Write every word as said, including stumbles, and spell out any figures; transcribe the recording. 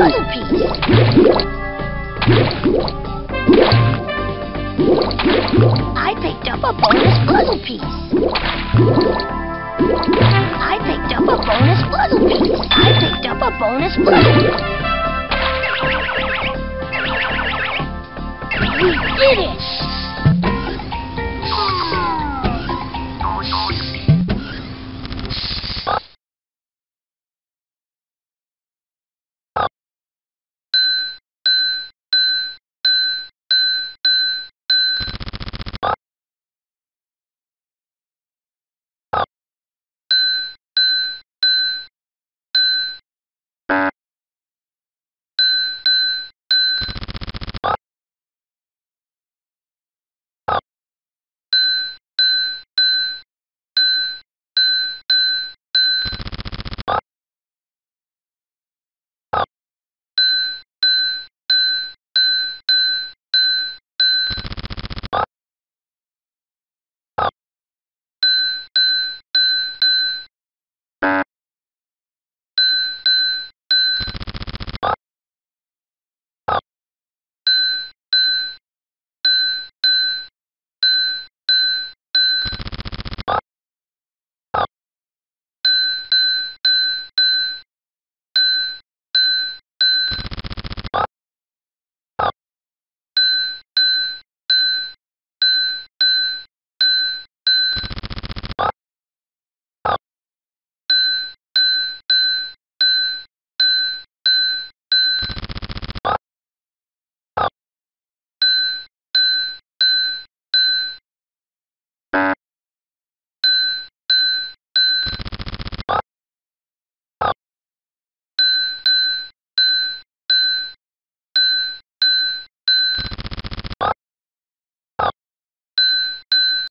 puzzle piece. I picked up a bonus puzzle piece. I picked up a bonus puzzle piece. I picked up a bonus puzzle piece. We did it!